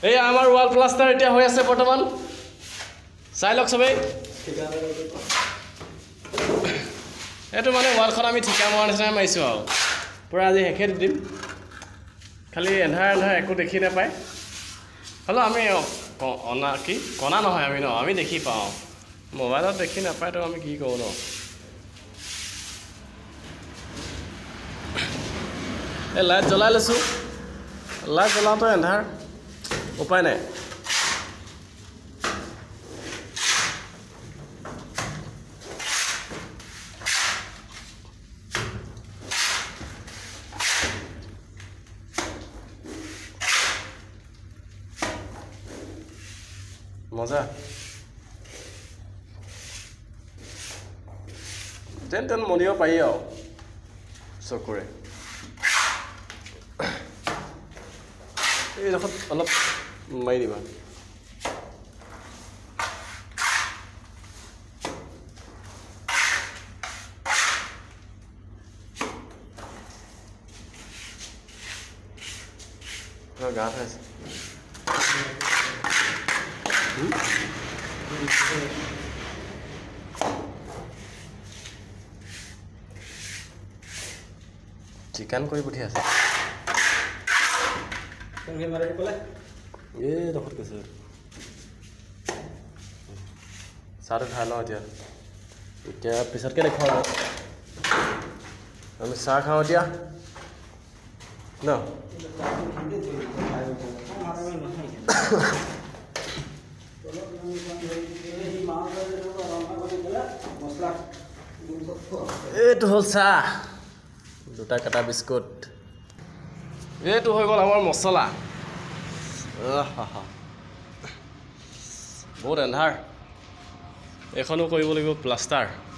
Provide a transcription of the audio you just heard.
এই আমাৰ wall plaster এতিয়া হৈ আছে বৰ্তমান চাই লওক সবেই এইটো মানে ৱালখন আমি ঠিকা মৰা নিচিনা মাৰিছোঁ আৰু পুৰা আজি হেখে দিম খালি এন্ধাৰ একো দেখি নাপায় হলো আমি অনা কি কণা নহয় আমি ন আমি দেখি পাওঁ মোবাইলত দেখি নাপায় তো আমি কি কৰোঁ ন এই লাইট জ্বলাই লৈছোঁ লাইট জ্বলাওঁতে এন্ধাৰ উপায় নাই মজা তেন মনিব পাৰি আৰু চকুৰে এইডোখৰত অলপ মাৰি দিবা গাত আছে চিকেন কৰি পঠিয়াই আছে এই ডোখৰত কৈছে চাহটো খাই লওঁ এতিয়া পিছতকৈ দেখুৱাম আমি চাহ খাওঁ এতিয়া ন এইটো হ'ল চাহ দুটা কাটা বিস্কুট এইটো হৈ গ'ল আমাৰ মছলা বহুত এন্ধাৰ এইখনো কৰিব লাগিব প্লাষ্টাৰ